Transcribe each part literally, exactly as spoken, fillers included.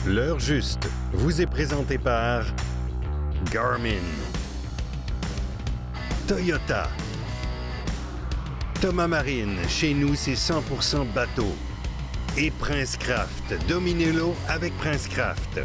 L'heure juste vous est présentée par Garmin, Toyota, Thomas Marine, chez nous c'est cent pour cent bateau, et Princecraft. Dominez-le avec Princecraft.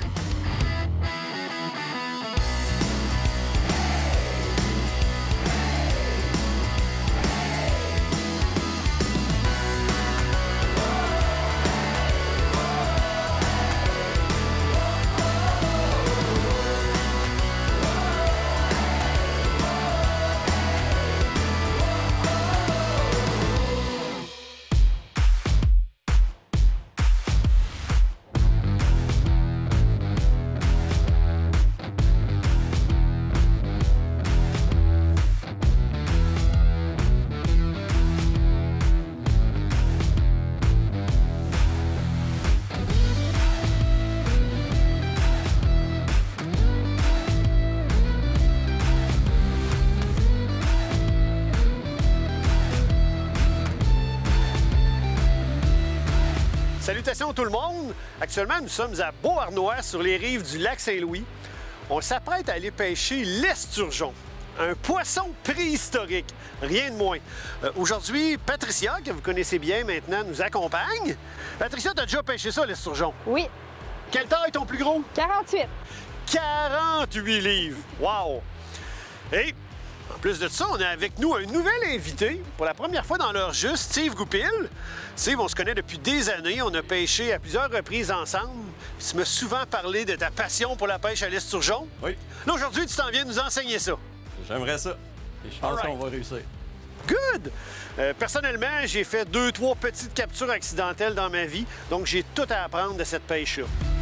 Salutations tout le monde! Actuellement, nous sommes à Beauharnois, sur les rives du lac Saint-Louis. On s'apprête à aller pêcher l'esturgeon, un poisson préhistorique, rien de moins. Euh, Aujourd'hui, Patricia, que vous connaissez bien maintenant, nous accompagne. Patricia, tu as déjà pêché ça, l'esturgeon? Oui. Quelle taille ton plus gros? quarante-huit. quarante-huit livres! Wow! Et en plus de ça, on a avec nous un nouvel invité, pour la première fois dans l'heure juste, Steve Goupil. Steve, on se connaît depuis des années, on a pêché à plusieurs reprises ensemble. Tu m'as souvent parlé de ta passion pour la pêche à l'esturgeon. Oui. Là, aujourd'hui, tu t'en viens nous enseigner ça. J'aimerais ça. Et je pense Alright. qu'on va réussir. Good! Euh, personnellement, j'ai fait deux, trois petites captures accidentelles dans ma vie, donc j'ai tout à apprendre de cette pêche-là.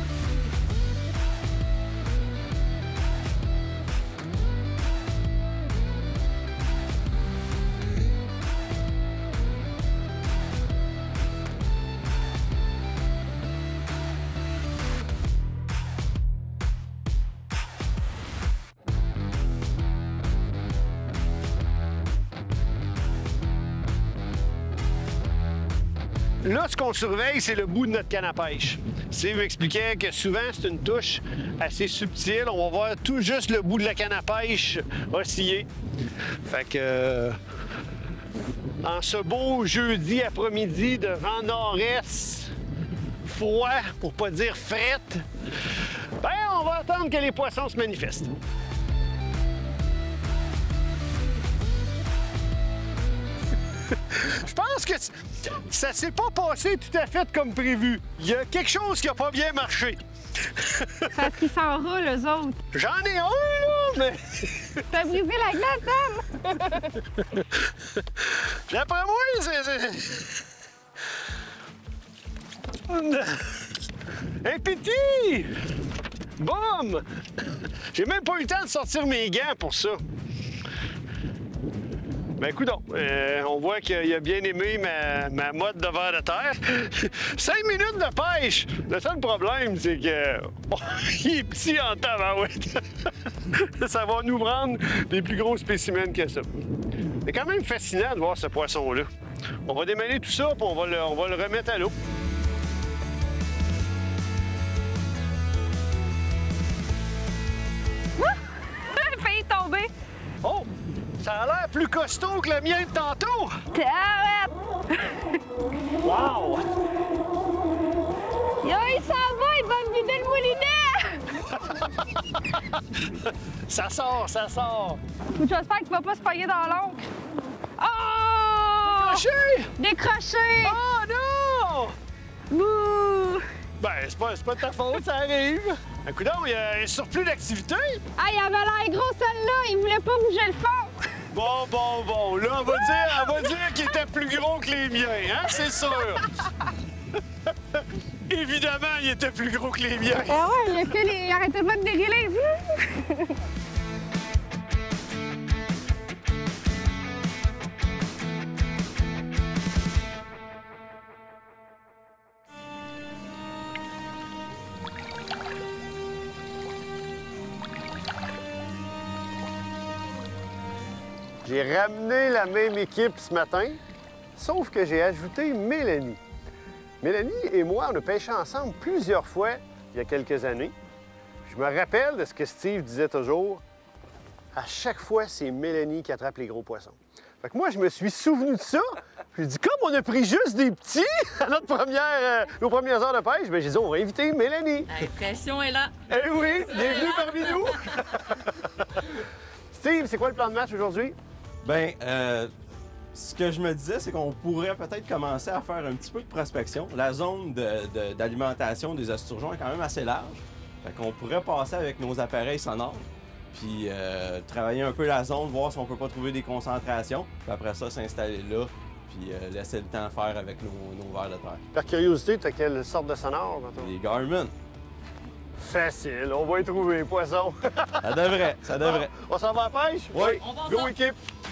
Là, ce qu'on surveille, c'est le bout de notre canne à pêche. Steve m'expliquait que souvent, c'est une touche assez subtile. On va voir tout juste le bout de la canne à pêche osciller. Fait que... euh, en ce beau jeudi après-midi de vent nord-est, froid, pour pas dire frette, ben, on va attendre que les poissons se manifestent. Je pense que ça s'est pas passé tout à fait comme prévu. Il y a quelque chose qui a pas bien marché. Parce qu'ils s'enroulent, eux autres. J'en ai un, là, mais... T'as brisé la glace, Sam! D'après moi, c'est... Un petit! Boum! J'ai même pas eu le temps de sortir mes gants pour ça. Ben, coudonc, euh, on voit qu'il a bien aimé ma, ma mode de vers de terre. Cinq minutes de pêche! Le seul problème, c'est que... Oh, il est petit en tabarouette. Ça va nous prendre des plus gros spécimens que ça. C'est quand même fascinant de voir ce poisson-là. On va démêler tout ça, puis on va le, on va le remettre à l'eau. Failli tomber. Oh! Ça a l'air plus costaud que le mien de tantôt! Arrête! Wow! Yo, il s'en va, il va me vider le moulinet! Ça sort, ça sort! Faut que j'espère qu'il va pas se payer dans l'oncle. Oh! Décroché! Décroché! Oh non! Bouh! Ben, c'est pas, c'est pas de ta faute, ça arrive. Un coup d'eau, il y a un surplus d'activité. Ah, il avait l'air gros, celle-là! Il voulait pas bouger le fond! Bon, bon, bon. Là, on va dire, on va dire qu'il était plus gros que les miens, hein? C'est sûr. Évidemment, il était plus gros que les miens. Ah ouais, le fil, il arrêtait pas de dégueuler. J'ai ramené la même équipe ce matin, sauf que j'ai ajouté Mélanie. Mélanie et moi, on a pêché ensemble plusieurs fois il y a quelques années. Je me rappelle de ce que Steve disait toujours. À chaque fois, c'est Mélanie qui attrape les gros poissons. Fait que moi, je me suis souvenu de ça. Puis j'ai dit, comme on a pris juste des petits à notre première, euh, nos premières heures de pêche, bien, j'ai dit, on va inviter Mélanie. L'impression est là. Eh oui, bienvenue parmi nous. Steve, c'est quoi le plan de match aujourd'hui? Ben, euh, ce que je me disais, c'est qu'on pourrait peut-être commencer à faire un petit peu de prospection. La zone de, de, d'alimentation des esturgeons est quand même assez large. Fait qu'on pourrait passer avec nos appareils sonores, puis euh, travailler un peu la zone, voir si on peut pas trouver des concentrations. Puis après ça, s'installer là, puis euh, laisser le temps faire avec nos, nos vers de terre. Par curiosité, tu as quelle sorte de sonore? Les Garmin. Facile, on va y trouver, poisson. Ça devrait, ça devrait. On s'en va à la pêche? Oui. On va Go ensemble. équipe!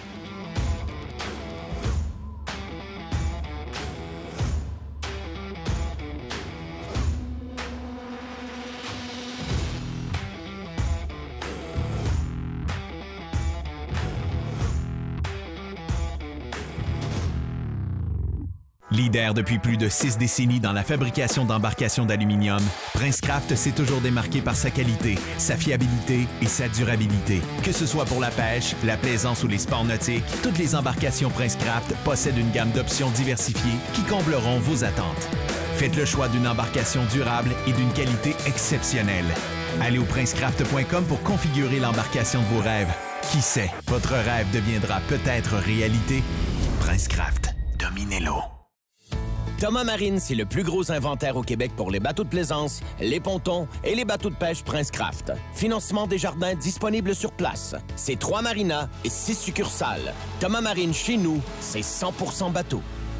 Leader depuis plus de six décennies dans la fabrication d'embarcations d'aluminium, Princecraft s'est toujours démarqué par sa qualité, sa fiabilité et sa durabilité. Que ce soit pour la pêche, la plaisance ou les sports nautiques, toutes les embarcations Princecraft possèdent une gamme d'options diversifiées qui combleront vos attentes. Faites le choix d'une embarcation durable et d'une qualité exceptionnelle. Allez au princecraft point com pour configurer l'embarcation de vos rêves. Qui sait, votre rêve deviendra peut-être réalité. Princecraft, dominez-le. Thomas Marine, c'est le plus gros inventaire au Québec pour les bateaux de plaisance, les pontons et les bateaux de pêche Princecraft. Financement des jardins disponible sur place. C'est trois marinas et six succursales. Thomas Marine, chez nous, c'est cent pour cent bateau.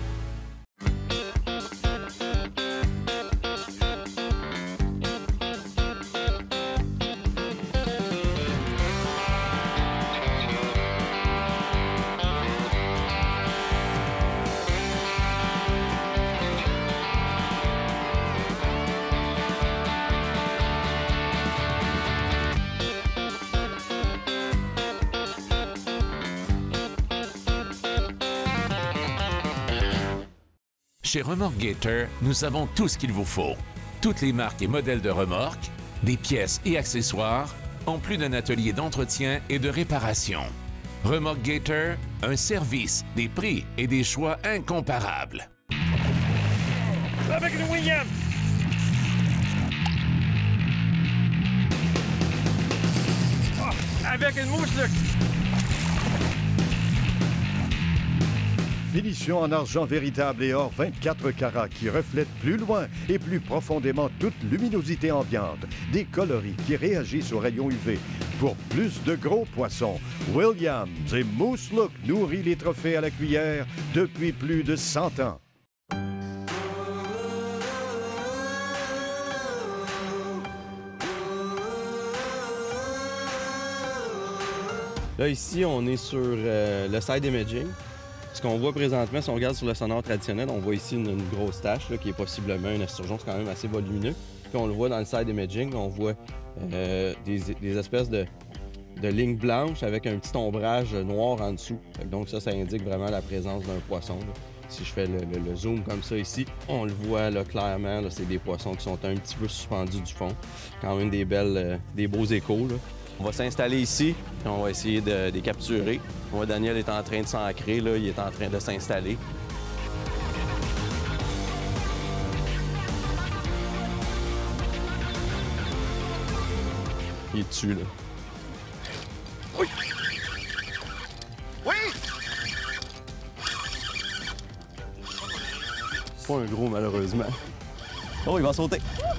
Chez Remorque Gator, nous avons tout ce qu'il vous faut. Toutes les marques et modèles de remorques, des pièces et accessoires, en plus d'un atelier d'entretien et de réparation. Remorque Gator, un service, des prix et des choix incomparables. Avec une William! Oh, avec une mouche, là! Finition en argent véritable et or vingt-quatre carats qui reflète plus loin et plus profondément toute luminosité ambiante. Des coloris qui réagissent aux rayons U V. Pour plus de gros poissons, Williams et Moose Look nourrit les trophées à la cuillère depuis plus de cent ans. Là, ici, on est sur euh, le side imaging. Ce qu'on voit présentement, si on regarde sur le sonore traditionnel, on voit ici une, une grosse tache là, qui est possiblement un esturgeon, c'est quand même assez volumineux. Puis on le voit dans le side imaging, on voit euh, des, des espèces de, de lignes blanches avec un petit ombrage noir en dessous. Donc ça, ça indique vraiment la présence d'un poisson. Là. Si je fais le, le, le zoom comme ça ici, on le voit là, clairement, là, c'est des poissons qui sont un petit peu suspendus du fond. Quand même des belles, euh, des beaux échos. Là. On va s'installer ici, et on va essayer de, de les capturer. On voit Daniel est en train de s'ancrer, là, il est en train de s'installer. Il est dessus, là. Oui! Oui! C'est pas un gros, malheureusement. Oh, il va sauter!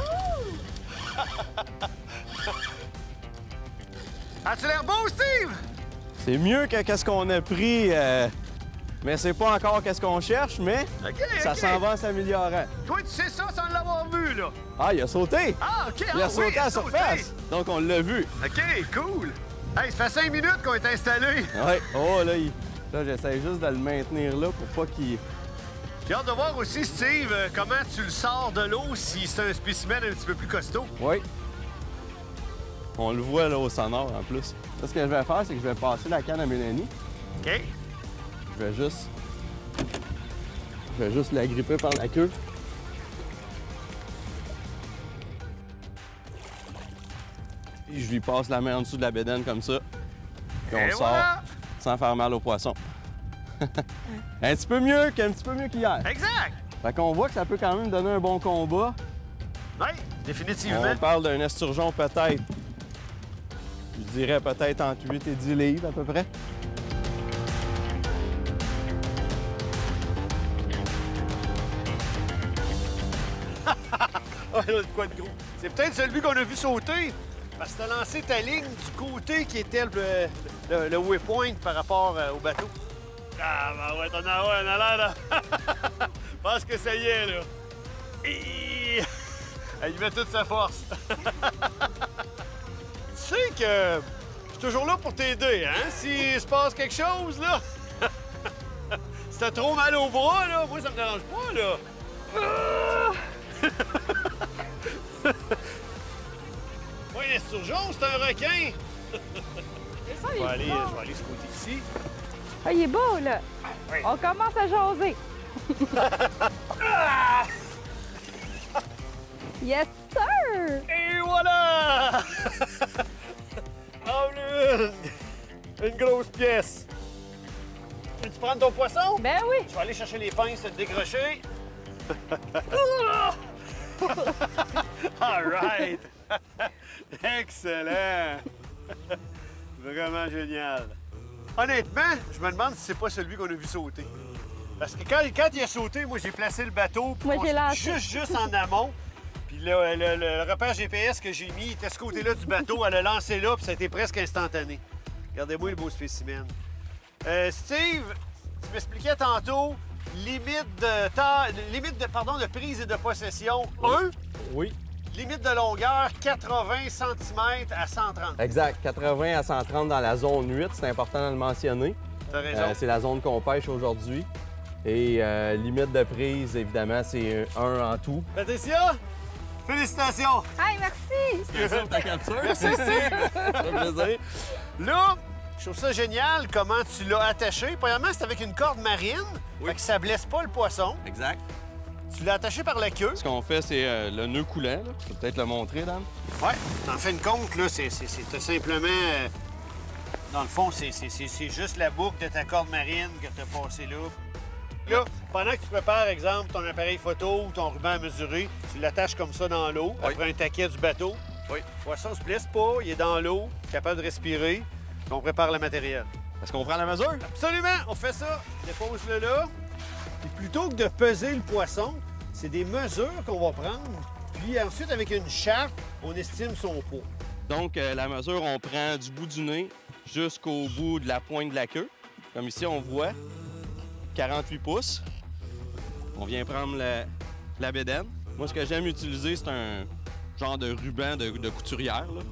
As-tu l'air beau, Steve? C'est mieux que qu'est-ce qu'on a pris, euh, mais c'est pas encore qu'est-ce qu'on cherche, mais OK, ça OK. s'en va en s'améliorant. Toi, tu sais ça sans l'avoir vu, là. Ah, il a sauté! Ah, OK. Il a ah, sauté oui, à la sauté. surface! Donc, on l'a vu. OK, cool. Hey, ça fait cinq minutes qu'on est installé. Ouais. Oh, là, il... là j'essaie juste de le maintenir là pour pas qu'il... J'ai hâte de voir aussi, Steve, euh, comment tu le sors de l'eau si c'est un spécimen un petit peu plus costaud. Oui. On le voit là au sonore en plus. Là, ce que je vais faire, c'est que je vais passer la canne à Mélanie. OK. Je vais juste... Je vais juste la gripper par la queue. Et je lui passe la main en dessous de la bédaine comme ça. Puis on Et sort voilà! sans faire mal au poisson. un petit peu mieux qu'un petit peu mieux qu'hier. Exact! Fait qu'on voit que ça peut quand même donner un bon combat. Oui, définitivement. On parle d'un esturgeon peut-être, je dirais peut-être entre huit et dix livres à peu près. Ah, là, de quoi de gros? C'est peut-être celui qu'on a vu sauter, parce que t'as lancé ta ligne du côté qui était le, le, le waypoint par rapport euh, au bateau. Ah, ben ouais, t'en as ouais, on a l'air, là. Je pense que ça y est, là. Et... Il met toute sa force. Tu sais que je suis toujours là pour t'aider, hein? S'il se passe quelque chose, là. Si t'as trop mal au bras, là, moi, ça me dérange pas, là. Pas un esturgeon, c'est un requin! C'est ça, Je il vais est aller, bon. je vais aller ce côté-ci. Ah, il est beau, là. Oui. On commence à jaser. Yes, sir! Et voilà! Oh, une, une grosse pièce. Veux-tu prendre ton poisson? Ben oui. Je vais aller chercher les pinces, te le décrocher. All right! Excellent! Vraiment génial. Honnêtement, je me demande si c'est pas celui qu'on a vu sauter. Parce que quand, quand il a sauté, moi, j'ai placé le bateau Moi, j'ai lancé. juste, juste en amont. Puis le, le, le repère G P S que j'ai mis était à ce côté-là du bateau. Elle a lancé là, puis ça a été presque instantané. Regardez-moi le beau spécimen. Euh, Steve, tu m'expliquais tantôt, limite de temps, limite de, pardon, de prise et de possession, un. Oui. Limite de longueur, quatre-vingts centimètres à cent trente. Exact. quatre-vingts à cent trente dans la zone huit, c'est important de le mentionner. T'as raison. Euh, c'est la zone qu'on pêche aujourd'hui. Et euh, limite de prise, évidemment, c'est un en tout. Patricia, félicitations! Hey, merci! C'est ta capture. Merci, Steve. Ça fait plaisir. Là, je trouve ça génial comment tu l'as attaché. Premièrement, c'est avec une corde marine, Oui. fait que ça blesse pas le poisson. Exact. Tu l'as attaché par la queue. Ce qu'on fait, c'est euh, le nœud coulant. Là. Je peux peut-être le montrer, Dan. Ouais. En fin de compte, là, c'est c'est- c'est simplement... euh, Dans le fond, c'est c'est- c'est- c'est juste la boucle de ta corde marine que tu as passée là. Là, pendant que tu prépares, exemple, ton appareil photo ou ton ruban à mesurer, tu l'attaches comme ça dans l'eau, Oui. après un taquet du bateau. Oui. Le poisson se blesse pas, il est dans l'eau, capable de respirer, puis on prépare le matériel. Est-ce qu'on prend la mesure? Absolument, on fait ça. Dépose-le là. Puis plutôt que de peser le poisson, c'est des mesures qu'on va prendre. Puis ensuite, avec une charte, on estime son poids. Donc, euh, la mesure, on prend du bout du nez jusqu'au bout de la pointe de la queue. Comme ici, on voit, quarante-huit pouces. On vient prendre la, la bédaine. Moi, ce que j'aime utiliser, c'est un genre de ruban de, de couturière, là.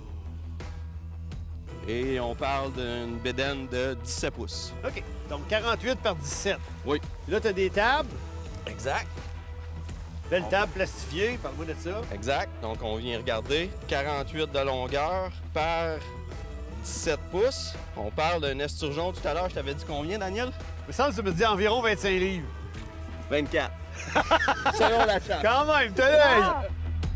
Et on parle d'une bédaine de dix-sept pouces. OK. Donc quarante-huit par dix-sept. Oui. Là, tu as des tables. Exact. Belle table plastifiée. Parle-moi de ça. Exact. Donc, on vient regarder quarante-huit de longueur par dix-sept pouces. On parle d'un esturgeon tout à l'heure. Je t'avais dit combien, Daniel? Il me semble que ça me dit environ vingt-cinq livres. vingt-quatre. Selon la chance. Quand même, t'as l'œil! Ah.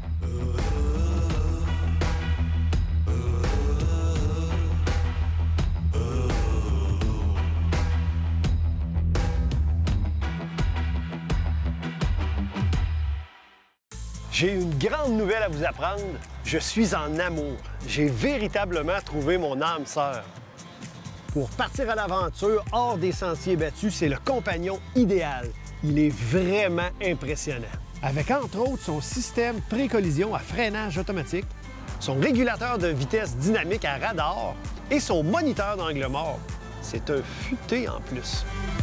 J'ai une grande nouvelle à vous apprendre. Je suis en amour. J'ai véritablement trouvé mon âme sœur. Pour partir à l'aventure hors des sentiers battus, c'est le compagnon idéal. Il est vraiment impressionnant. Avec entre autres son système pré-collision à freinage automatique, son régulateur de vitesse dynamique à radar et son moniteur d'angle mort. C'est un futé en plus.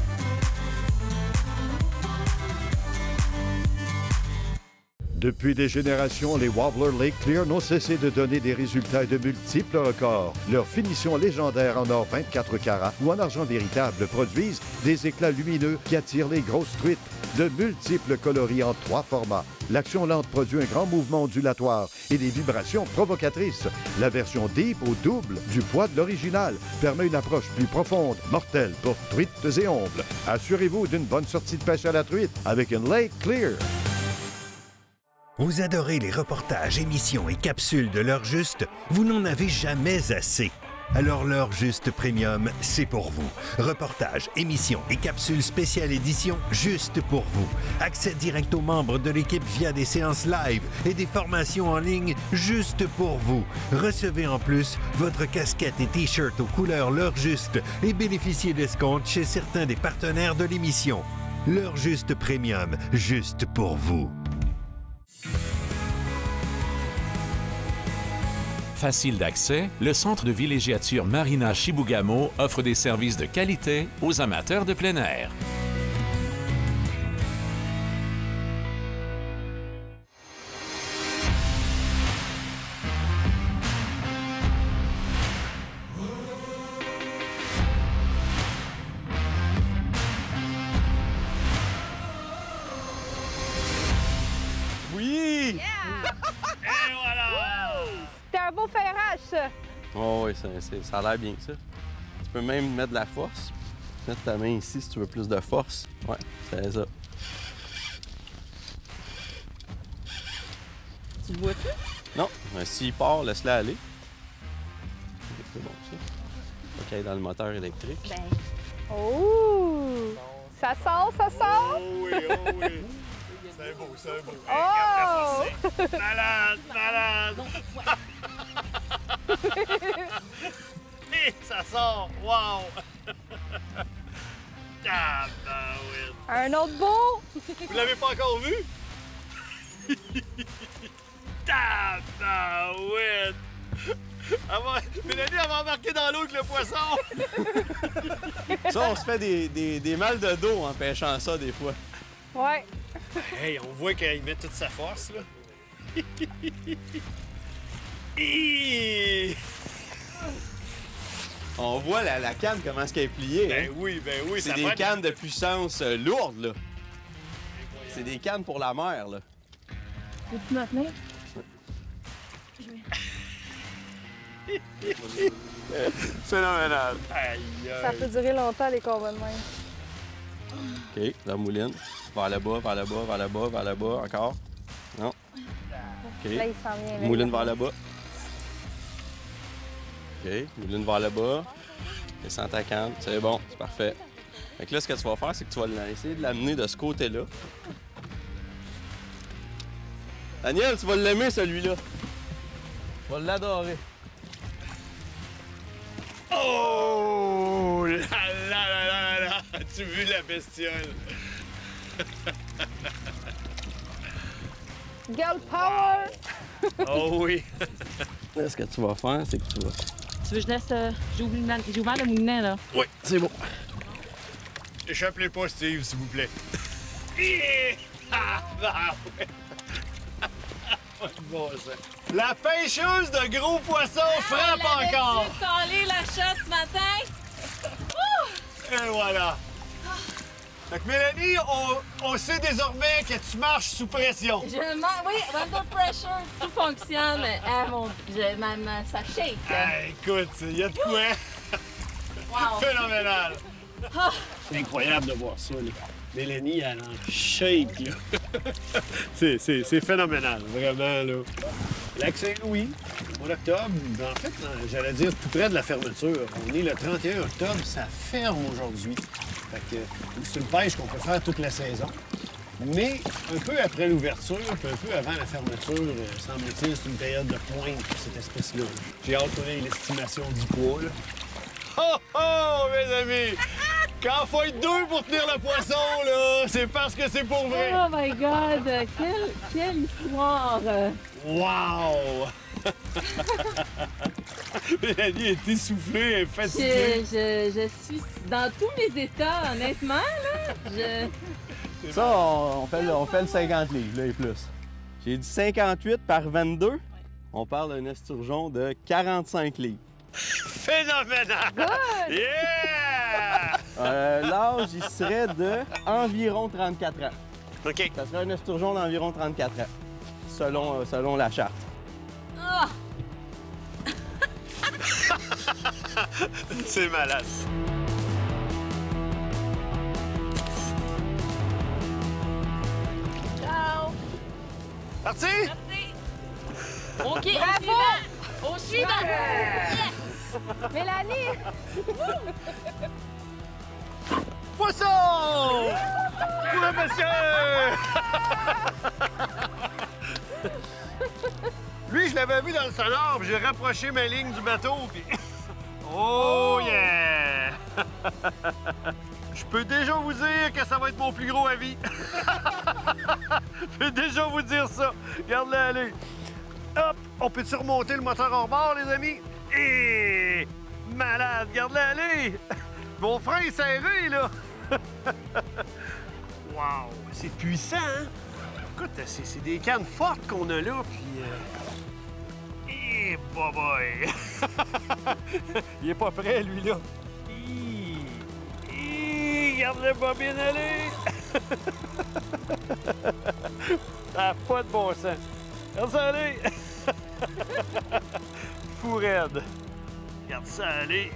Depuis des générations, les Wobbler Lake Clear n'ont cessé de donner des résultats et de multiples records. Leur finition légendaire en or vingt-quatre carats ou en argent véritable produisent des éclats lumineux qui attirent les grosses truites. De multiples coloris en trois formats. L'action lente produit un grand mouvement ondulatoire et des vibrations provocatrices. La version Deep au double du poids de l'original permet une approche plus profonde, mortelle pour truites et ombles. Assurez-vous d'une bonne sortie de pêche à la truite avec une Lake Clear. Vous adorez les reportages, émissions et capsules de l'heure juste? Vous n'en avez jamais assez. Alors l'heure juste premium, c'est pour vous. Reportages, émissions et capsules spéciales édition juste pour vous. Accès direct aux membres de l'équipe via des séances live et des formations en ligne juste pour vous. Recevez en plus votre casquette et t-shirt aux couleurs l'heure juste et bénéficiez d'escomptes chez certains des partenaires de l'émission. L'heure juste premium, juste pour vous. Facile d'accès, le centre de villégiature Marina Chibougamau offre des services de qualité aux amateurs de plein air. Oui! C'était un beau ferrage, ça. Oh oui, ça, c'est- ça a l'air bien, ça. Tu peux même mettre de la force. Mettre ta main ici si tu veux plus de force. Ouais, c'est ça. Tu le vois-tu? Non, mais s'il part, laisse-le aller. C'est bon, ça. Faut qu'il aille dans le moteur électrique. Ben. Oh! Ça sort, ça sort! Oh oui, oh oui. C'est beau, c'est beau. Oh! Malade, malade. Et ça sort, wow. Ah, ben oui. Un autre beau! Vous l'avez pas encore vu? Tabarouette! Ah ouais, Mélanie, elle va embarquer dans l'eau avec le poisson! Ça, on se fait des, des, des mal de dos en pêchant ça des fois. Ouais. Hey, on voit qu'il met toute sa force, là. Hi! On voit la, la canne, comment est-ce qu'elle est pliée. Ben hein? oui, ben oui, C'est ça des prend- cannes de puissance euh, lourde, là. C'est des cannes pour la mer, là. Peux-tu me tenir? Phénoménal. Aïe, Ça aïe. peut durer longtemps, les combats de même. OK, la mouline. Vers le bas, vers le bas, vers le bas, vers le bas, encore. Non. OK. Là, il s'en vient. là. Mouline vers le bas. OK, mouline vers le bas. Descends ta canne. C'est bon, c'est parfait. Fait que là, ce que tu vas faire, c'est que tu vas la- essayer de l'amener de ce côté-là. Daniel, tu vas l'aimer, celui-là. Tu vas l'adorer. Oh! Là, là, là, là, là! As-tu vu la bestiole? Girl power! Oh oui! Là, ce que tu vas faire, c'est que tu vas... Tu veux que je laisse. euh, J'ai ouvert, j'ai ouvert le moulinet, là. Oui, c'est bon. Échappez pas, Steve, s'il vous plaît. Hi! Ah, bah, ouais. Pas de bon sens. La pêcheuse de gros poissons frappe encore! Calé la shot ce matin? Et voilà! Fait que Mélanie, on, on sait désormais que tu marches sous pression. Je m'en... Oui, under pressure, tout fonctionne. Ah, mon... je... ma, ma- ça shake. Ah, écoute, il y a de quoi. Wow. Phénoménal! C'est incroyable de voir ça, là. Mélanie, elle en shake, là. c'est, c'est, c'est phénoménal, vraiment, là. Lac Saint-Louis, au mois d'octobre, en fait, j'allais dire tout près de la fermeture. On est le trente et un octobre, ça ferme aujourd'hui. Fait que c'est une pêche qu'on peut faire toute la saison. Mais un peu après l'ouverture, puis un peu avant la fermeture, euh, semble-t-il, c'est une période de pointe pour cette espèce-là. J'ai hâte qu'on ait l'estimation du poids, là. Oh, oh, mes amis! Quand il faut être deux pour tenir le poisson, là, c'est parce que c'est pour vrai. Oh my God! Quelle, quelle histoire! Wow! Mélanie est essoufflée, elle est Je, fatiguée. je, je suis dans tous mes états, honnêtement, là. Je... Ça, on, on fait, le- on fait le cinquante livres, là, et plus. J'ai dit cinquante-huit par vingt-deux. On parle d'un esturgeon de quarante-cinq livres. Phénoménal! Good! Yeah! Euh, L'âge, il serait de environ trente-quatre ans. OK. Ça serait un esturgeon d'environ trente-quatre ans, selon, euh, selon la charte. Ah! C'est malade. Ciao! Parti? Parti! OK, bravo! Au suivant! Yes! Mélanie! Poisson! Pour le monsieur! Lui, je l'avais vu dans le sonore, puis j'ai rapproché ma ligne du bateau, puis... Oh yeah! Je peux déjà vous dire que ça va être mon plus gros à vie. Je peux déjà vous dire ça. Regarde-le aller. Hop! On peut-tu remonter le moteur hors bord, les amis? Et malade! Regarde-le aller! Mon frein est serré, là! Wow! C'est puissant, hein? Écoute, c'est des cannes fortes qu'on a là, puis... Euh... Et boy, boy! Il est pas prêt, lui, là. Hi! Hi! Regarde-le pas bien aller! Ça n'a pas de bon sens. Regarde ça aller! Fou raide. Regarde ça aller.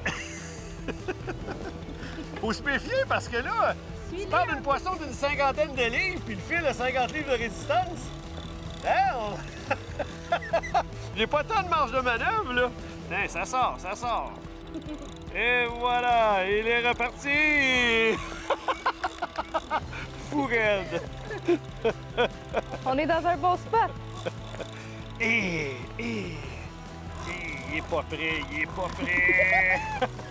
Faut se méfier parce que là, tu parles d'une poisson d'une cinquantaine de livres, puis le fil a cinquante livres de résistance. Hein? On... J'ai pas tant de marge de manœuvre, là. Tiens, ça sort, ça sort. Et voilà, il est reparti. Fou raide. On est dans un bon spot. Et, et, et, il est pas prêt, il est pas prêt.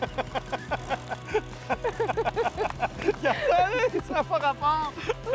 Ça n'a pas rapport.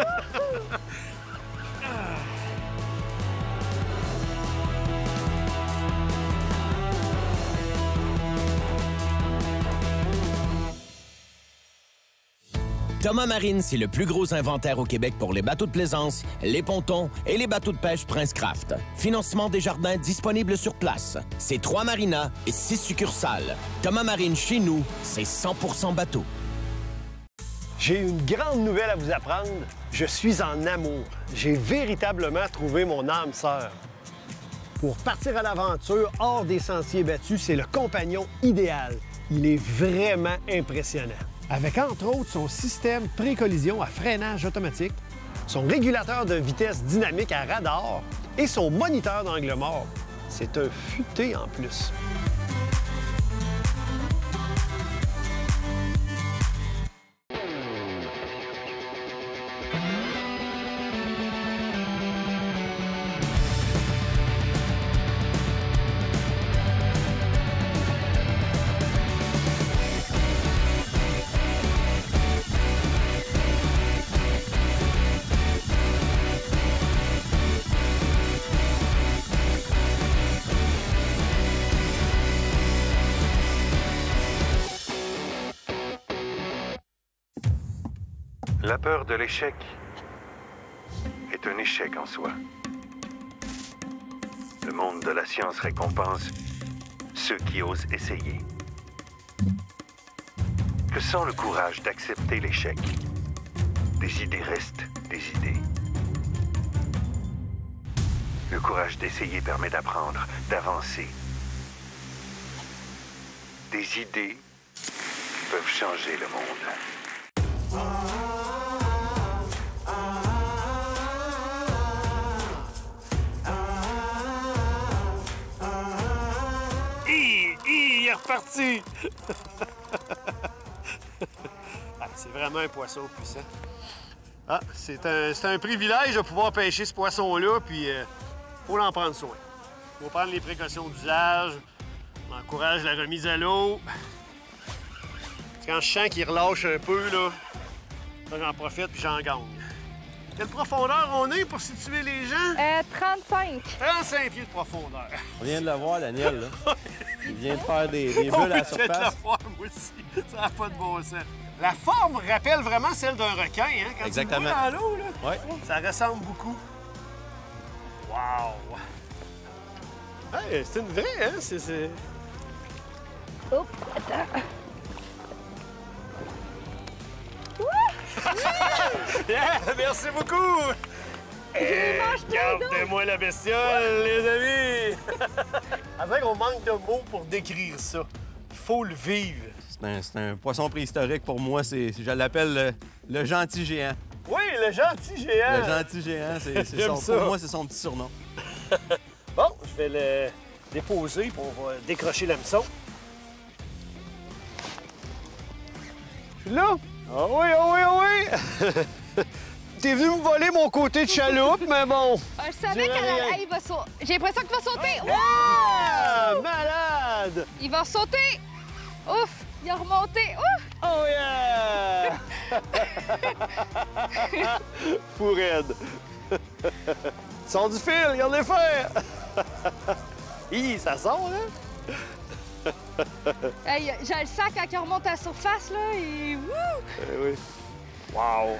Thomas Marine, c'est le plus gros inventaire au Québec pour les bateaux de plaisance, les pontons et les bateaux de pêche Prince Craft. Financement des jardins disponible sur place. C'est trois marinas et six succursales. Thomas Marine, chez nous, c'est cent pour cent bateau. J'ai une grande nouvelle à vous apprendre. Je suis en amour. J'ai véritablement trouvé mon âme sœur. Pour partir à l'aventure hors des sentiers battus, c'est le compagnon idéal. Il est vraiment impressionnant. Avec entre autres son système pré-collision à freinage automatique, son régulateur de vitesse dynamique à radar et son moniteur d'angle mort. C'est un futé en plus. La peur de l'échec est un échec en soi. Le monde de la science récompense ceux qui osent essayer. Que sans le courage d'accepter l'échec, des idées restent des idées. Le courage d'essayer permet d'apprendre, d'avancer. Des idées peuvent changer le monde. Il est reparti! Ah, c'est vraiment un poisson puissant. Ah, c'est un, c'est un privilège de pouvoir pêcher ce poisson-là, puis il euh, faut en prendre soin. Il faut prendre les précautions d'usage, on encourage la remise à l'eau. Quand je sens qu'il relâche un peu, là, là j'en profite puis j'en gagne. Quelle profondeur on est pour situer les gens? Euh, trente-cinq. trente-cinq pieds de profondeur. On vient de le voir, Daniel, là. Il vient de faire des, des bulles à la Je vais te la surface. voir, moi aussi. Ça n'a pas de bon sens. La forme rappelle vraiment celle d'un requin, hein? Quand Exactement. tu le vois dans l'eau, là. Ouais. Ça ressemble beaucoup. Wow! Hey, c'est une vraie, hein? C'est... c'est... Oups, attends. Yeah, merci beaucoup! Eh, Gardez-moi la bestiole, les amis! On dirait qu'on manque de mots pour décrire ça. Il faut le vivre. C'est un, c'est un poisson préhistorique pour moi. C'est, je l'appelle le, le gentil géant. Oui, le gentil géant! Le gentil géant, c'est, c'est J'aime son, ça. pour moi, c'est son petit surnom. Bon, je vais le déposer pour on va décrocher l'hameçon. Je suis là? Ah oui, ah oui, ah oui! T'es venu me voler mon côté de chaloupe, mais bon! Ah, je savais Dirais qu'elle rien. allait... Hey, il va sauter. J'ai l'impression qu'il va sauter. Ah! Wow! Malade! Il va sauter. Ouf! Il a remonté. Ouf! Oh yeah! Fou raide. Sors du fil, regardez faire! Hi, ça sort, hein? Hey, j'ai le sac quand il remonte à la surface, là, et wouh! Eh oui. Wow!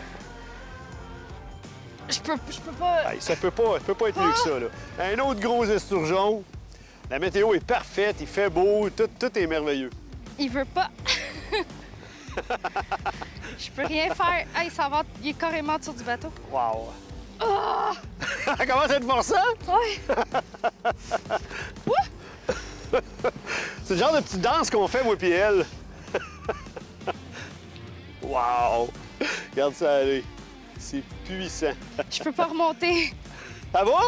Je peux, je peux pas... Hey, ça peut pas, ça peut pas être mieux que ça, là. Un autre gros esturgeon. La météo est parfaite, il fait beau, tout, tout est merveilleux. Il veut pas. Je peux rien faire. Hey, ça va... Il est carrément sur du bateau. Wow! Oh! Ça commence à être forçant? Ouais. C'est le genre de petite danse qu'on fait, moi et elle. Wow! Regarde ça aller. C'est puissant. Je peux pas remonter. Ça va?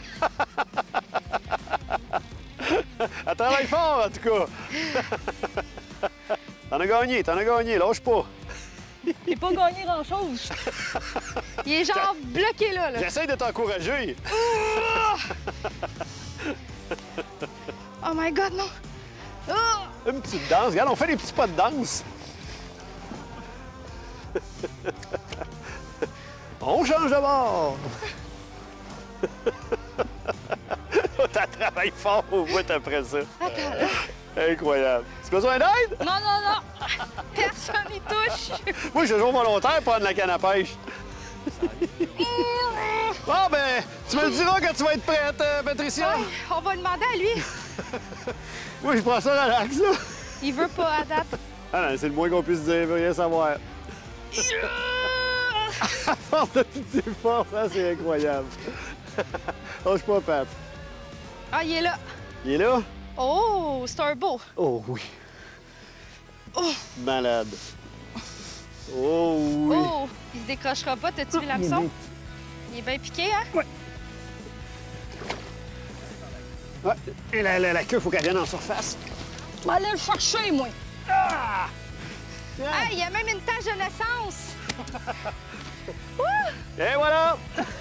Elle travaille fort, en tout cas. T'en as gagné, t'en as gagné, lâche pas. J'ai pas gagné grand-chose. Il est genre bloqué là, là. J'essaie de t'encourager. Oh my God, non. Oh! Une petite danse. Regarde, on fait des petits pas de danse. On change de bord. T'as travaillé fort au bout après ça. Attends, là. Incroyable. Tu as besoin d'aide? Non, non, non. Personne n'y touche. Moi, je suis toujours volontaire pour prendre la canne à pêche. Bon, ben, tu me le diras quand tu vas être prête, euh, Patricia. Ouais, on va demander à lui. Moi, je prends ça relax, là. Il veut pas à date. Ah non, c'est le moins qu'on puisse dire, il veut rien savoir. À force de toutes ses forces, hein, c'est incroyable. Lâche pas, Pat. Ah, il est là. Il est là? Oh, c'est un beau. Oh oui. Oh. Malade. Oh oui. Oh, il se décrochera pas. T'as-tu vu l'hameçon? Il est bien piqué, hein? Ouais. Ouais. Et la, la, la queue, faut qu'elle vienne en surface. Je vais aller le chercher, moi. Ah! Ah, il y a même une tache de naissance. Et voilà!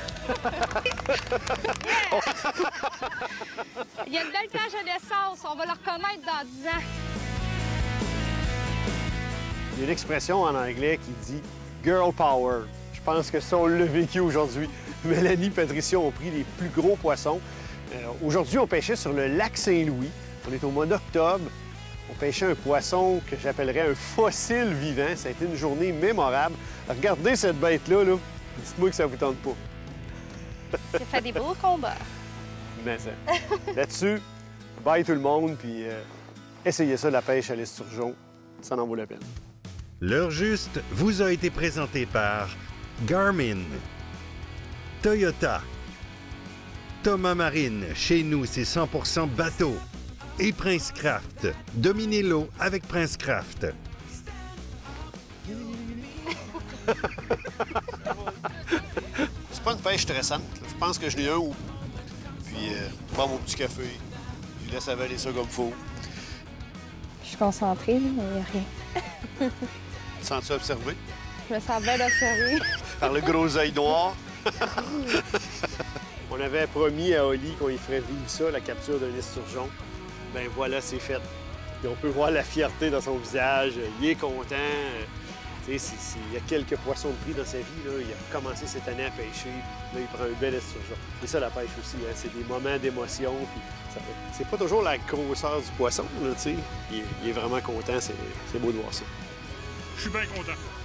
Il y a une belle tache de naissance. On va le reconnaître dans dix ans. Il y a une expression en anglais qui dit « girl power ». Je pense que ça, on l'a vécu aujourd'hui. Mélanie et Patricia ont pris les plus gros poissons. Euh, aujourd'hui, on pêchait sur le lac Saint-Louis. On est au mois d'octobre. On pêchait un poisson que j'appellerais un fossile vivant. Ça a été une journée mémorable. Regardez cette bête-là, là. Dites-moi que ça vous tente pas. Ça fait des beaux combats. Mais ça. Là-dessus, bye tout le monde, puis euh, essayez ça, la pêche à l'esturgeon. Ça en vaut la peine. L'heure juste vous a été présenté par Garmin, Toyota, Thomas Marine, chez nous c'est cent pour cent bateau, et Prince Craft. Dominez l'eau avec Prince Craft. C'est pas une pêche stressante. Là. Je pense que je l'ai un ou. Puis, euh, je prends mon petit café. Je laisse avaler ça comme il faut. Je suis concentrée, mais il n'y a rien. Tu te sens-tu observé? Je me sens bien observée. Par le gros œil noir. On avait promis à Oli qu'on y ferait vivre ça, la capture d'un esturgeon. Ben voilà, c'est fait. Puis on peut voir la fierté dans son visage. Il est content. Tu sais, c'est- c'est- il y a quelques poissons de prix dans sa vie. Là. Il a commencé cette année à pêcher. Là, il prend un bel esturgeon. C'est ça la pêche aussi. Hein. C'est des moments d'émotion. Puis ça fait- C'est pas toujours la grosseur du poisson. Là, tu sais. il, est- il est vraiment content. C'est c'est beau de voir ça. Je suis bien content.